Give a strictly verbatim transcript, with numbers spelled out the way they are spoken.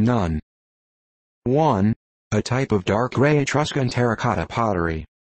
None. one. A type of dark gray Etruscan terracotta pottery.